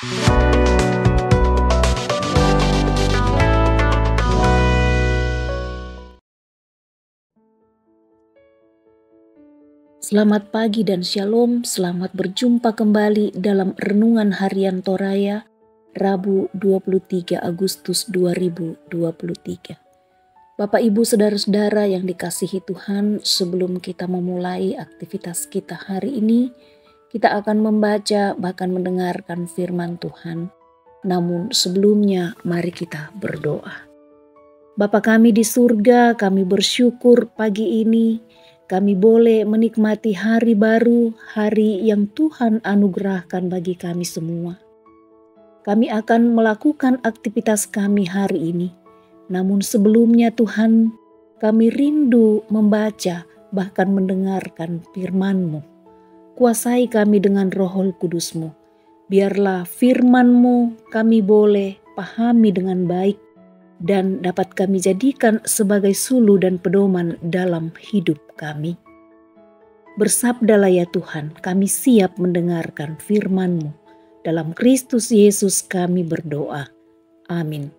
Selamat pagi dan shalom, selamat berjumpa kembali dalam Renungan Harian Toraya, Rabu 23 Agustus 2023. Bapak Ibu Saudara-saudara yang dikasihi Tuhan, sebelum kita memulai aktivitas kita hari ini, kita akan membaca bahkan mendengarkan firman Tuhan. Namun sebelumnya mari kita berdoa. Bapa kami di surga, kami bersyukur pagi ini kami boleh menikmati hari baru, hari yang Tuhan anugerahkan bagi kami semua. Kami akan melakukan aktivitas kami hari ini. Namun sebelumnya Tuhan, kami rindu membaca bahkan mendengarkan firman-Mu. Kuasai kami dengan Roh Kudus-Mu. Biarlah firman-Mu kami boleh pahami dengan baik dan dapat kami jadikan sebagai sulu dan pedoman dalam hidup kami. Bersabdalah ya Tuhan, kami siap mendengarkan firman-Mu. Dalam Kristus Yesus kami berdoa. Amin.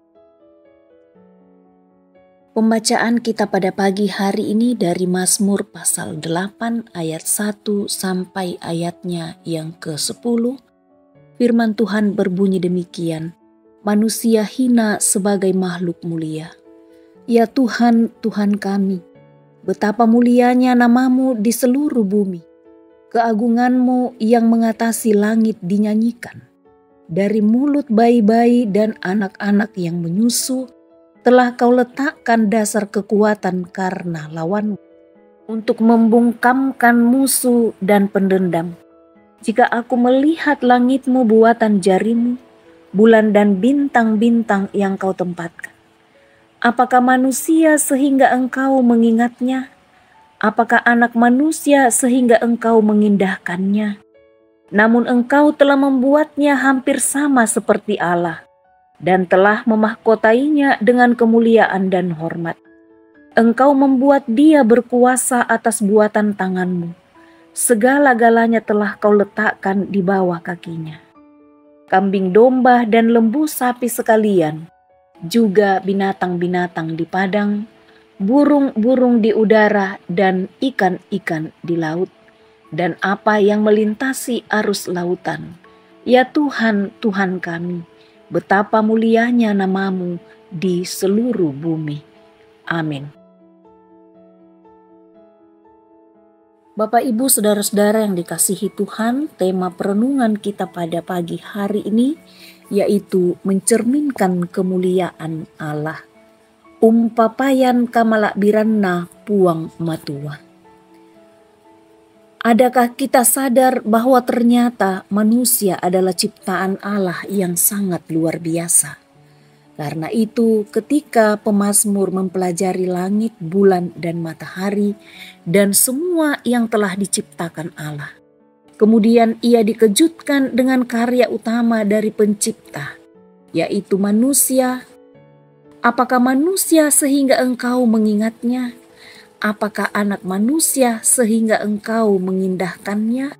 Pembacaan kita pada pagi hari ini dari Mazmur pasal 8 ayat 1 sampai ayatnya yang ke-10. Firman Tuhan berbunyi demikian. Manusia hina sebagai makhluk mulia. Ya Tuhan, Tuhan kami, betapa mulianya nama-Mu di seluruh bumi. Keagungan-Mu yang mengatasi langit dinyanyikan. Dari mulut bayi-bayi dan anak-anak yang menyusu, telah Kau letakkan dasar kekuatan karena lawan-Mu, untuk membungkamkan musuh dan pendendam. Jika aku melihat langit-Mu buatan jari-Mu, bulan dan bintang-bintang yang Kau tempatkan. Apakah manusia sehingga Engkau mengingatnya? Apakah anak manusia sehingga Engkau mengindahkannya? Namun Engkau telah membuatnya hampir sama seperti Allah dan telah memahkotainya dengan kemuliaan dan hormat. Engkau membuat dia berkuasa atas buatan tangan-Mu. Segala-galanya telah Kau letakkan di bawah kakinya. Kambing domba dan lembu sapi sekalian, juga binatang-binatang di padang, burung-burung di udara dan ikan-ikan di laut, dan apa yang melintasi arus lautan. Ya Tuhan, Tuhan kami, betapa mulianya nama-Mu di seluruh bumi. Amin. Bapak Ibu Saudara-saudara yang dikasihi Tuhan, tema perenungan kita pada pagi hari ini yaitu mencerminkan kemuliaan Allah. Umpapayan kamalak biranna puang matua. Adakah kita sadar bahwa ternyata manusia adalah ciptaan Allah yang sangat luar biasa? Karena itu ketika pemazmur mempelajari langit, bulan, dan matahari, dan semua yang telah diciptakan Allah. Kemudian ia dikejutkan dengan karya utama dari pencipta, yaitu manusia. Apakah manusia sehingga Engkau mengingatnya? Apakah anak manusia sehingga Engkau mengindahkannya?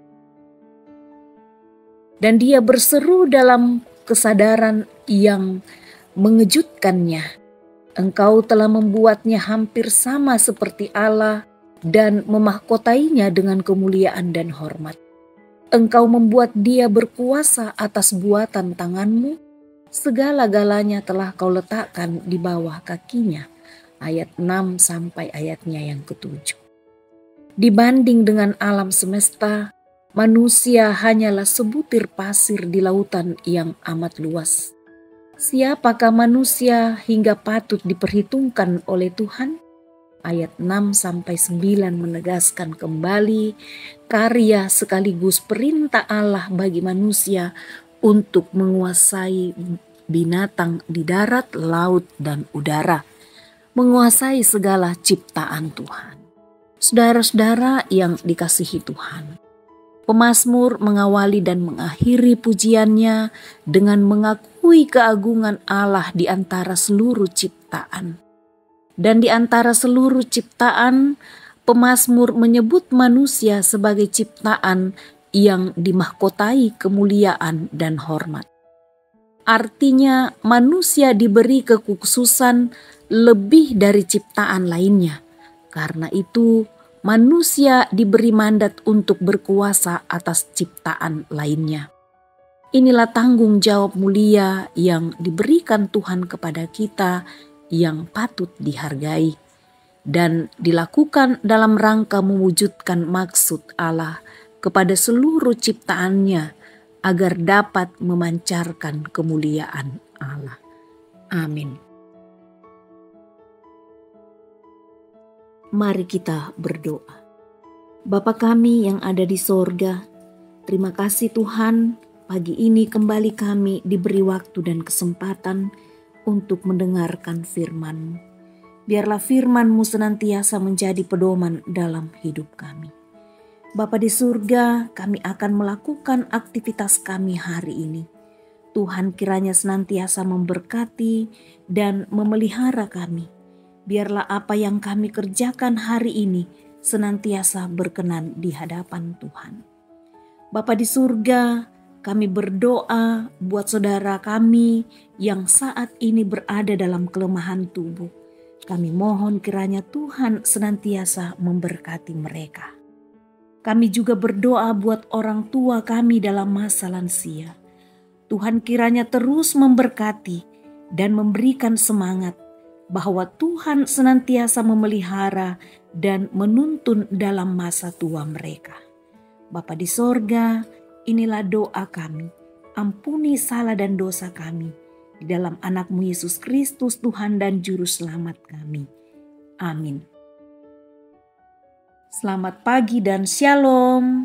Dan dia berseru dalam kesadaran yang mengejutkannya. Engkau telah membuatnya hampir sama seperti Allah dan memahkotainya dengan kemuliaan dan hormat. Engkau membuat dia berkuasa atas buatan tangan-Mu. Segala-galanya telah Kau letakkan di bawah kakinya. Ayat 6 sampai ayatnya yang ke-7. Dibanding dengan alam semesta, manusia hanyalah sebutir pasir di lautan yang amat luas. Siapakah manusia hingga patut diperhitungkan oleh Tuhan? Ayat 6 sampai 9 menegaskan kembali karya sekaligus perintah Allah bagi manusia untuk menguasai binatang di darat, laut, dan udara. Menguasai segala ciptaan Tuhan. Saudara-saudara yang dikasihi Tuhan, pemazmur mengawali dan mengakhiri pujiannya dengan mengakui keagungan Allah di antara seluruh ciptaan. Dan di antara seluruh ciptaan, pemazmur menyebut manusia sebagai ciptaan yang dimahkotai kemuliaan dan hormat. Artinya manusia diberi kekhususan lebih dari ciptaan lainnya. Karena itu manusia diberi mandat untuk berkuasa atas ciptaan lainnya. Inilah tanggung jawab mulia yang diberikan Tuhan kepada kita yang patut dihargai dan dilakukan dalam rangka mewujudkan maksud Allah kepada seluruh ciptaannya agar dapat memancarkan kemuliaan Allah. Amin. Mari kita berdoa. Bapa kami yang ada di sorga, terima kasih Tuhan, pagi ini kembali kami diberi waktu dan kesempatan untuk mendengarkan firman-Mu. Biarlah firman-Mu senantiasa menjadi pedoman dalam hidup kami. Bapa di surga, kami akan melakukan aktivitas kami hari ini. Tuhan kiranya senantiasa memberkati dan memelihara kami. Biarlah apa yang kami kerjakan hari ini senantiasa berkenan di hadapan Tuhan. Bapa di surga, kami berdoa buat saudara kami yang saat ini berada dalam kelemahan tubuh. Kami mohon kiranya Tuhan senantiasa memberkati mereka. Kami juga berdoa buat orang tua kami dalam masa lansia. Tuhan kiranya terus memberkati dan memberikan semangat bahwa Tuhan senantiasa memelihara dan menuntun dalam masa tua mereka. Bapa di sorga, inilah doa kami. Ampuni salah dan dosa kami. Di dalam anak-Mu Yesus Kristus Tuhan dan Juru Selamat kami. Amin. Selamat pagi dan shalom.